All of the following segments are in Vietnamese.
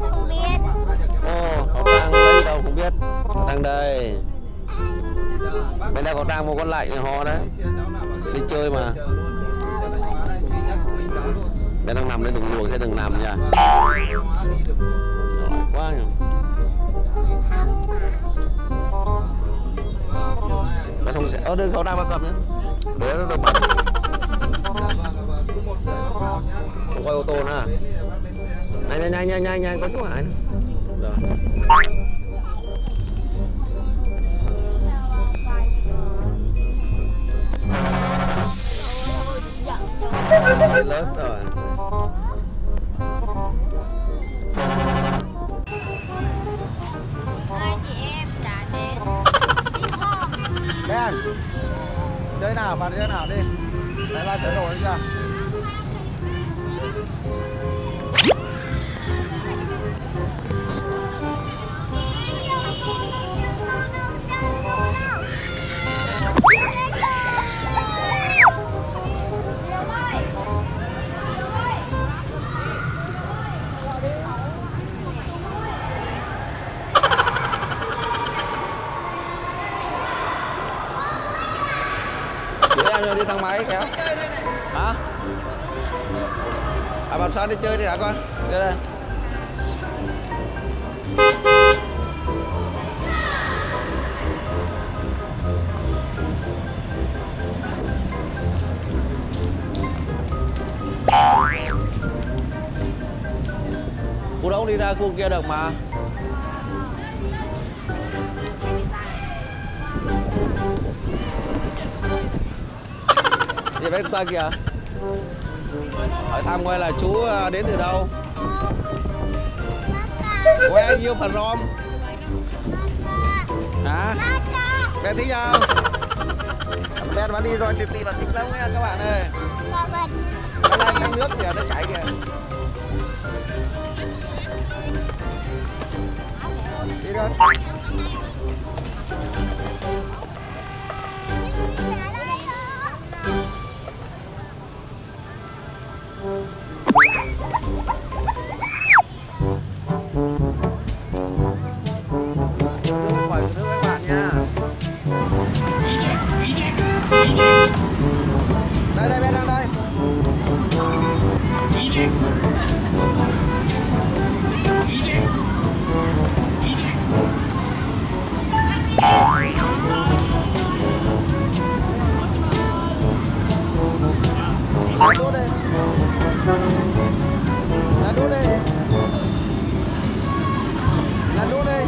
Không biết. Ồ, khẩu trang lấy đâu không biết. Khẩu trang đây. Bên đây khẩu trang một con lạnh ho đấy. Đi chơi mà. Bên đang nằm đấy, đừng luồn thế, đừng nằm nha. Giỏi quá nhỉ. Bên không sẽ. Đừng khẩu trang bắt cầm nhé. Để nó bẩn. Không quay ô tô nữa. Nhanh có chú Hải. Rồi. Lớn rồi. Hai chị em đã đến Vinhome. Ben, chơi nào, bạn chơi nào đi. Đấy ba chở đồ đi ra. Em đi thang máy kéo. Hả? À bạn Sơn đi chơi đi đã con. Đưa đây. Cô đâu đi ra khu kia được mà. Đi với ta kìa. Hỏi thăm coi là chú đến từ đâu. Where you from? Hả? Ben thích không? Ben bán đi rồi City và thích lắm nha các bạn ơi. Cái nước kìa, nó chảy kìa. Đi thôi. Đây đây, Ben đang đây. Là đút đây. Là đút đây. Là đút đây.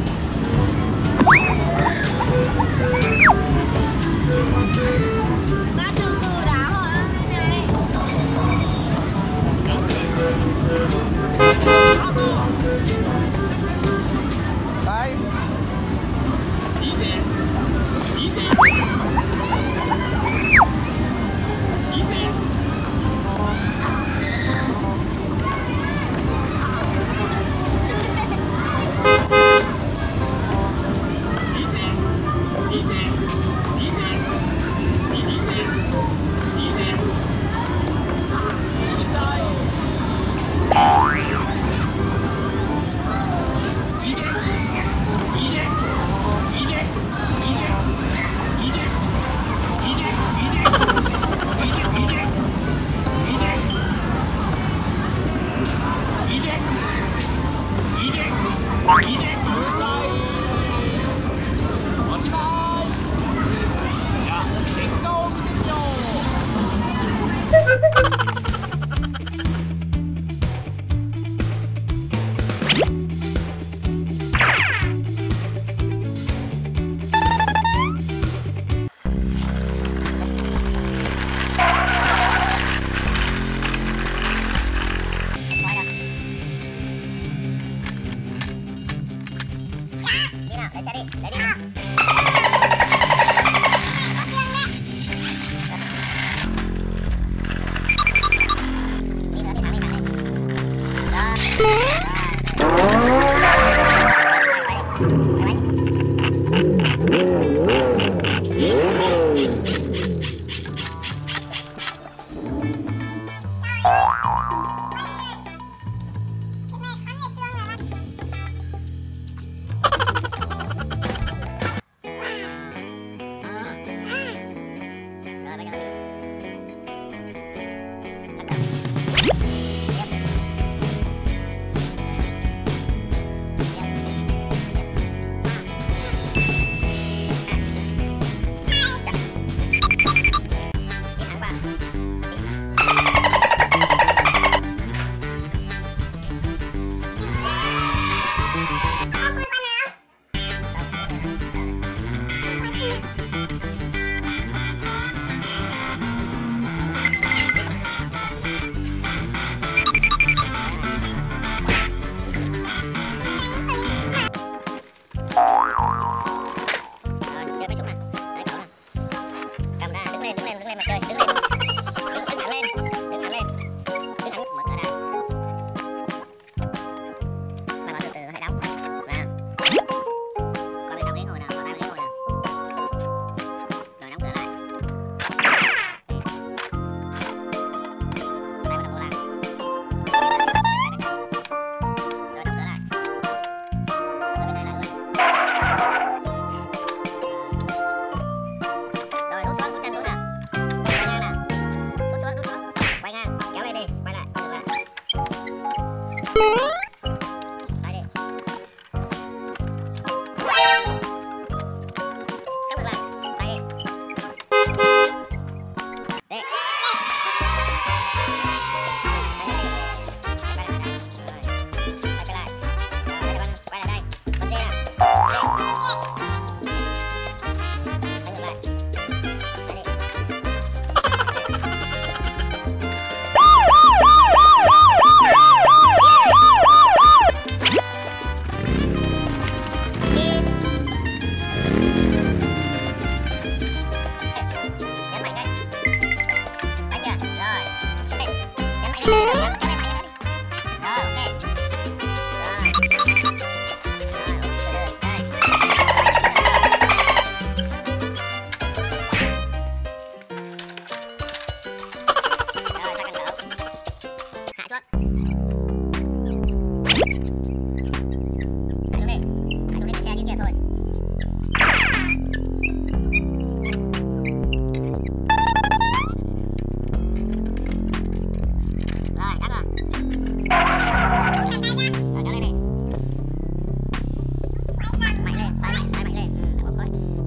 Ba từ từ đã hỏi này. Đây.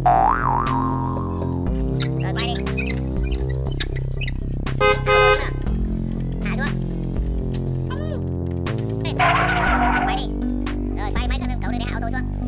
Rồi quay đi. Hạ xuống. Quay đi. Rồi xoay máy cậu để hạ ô tô xuống.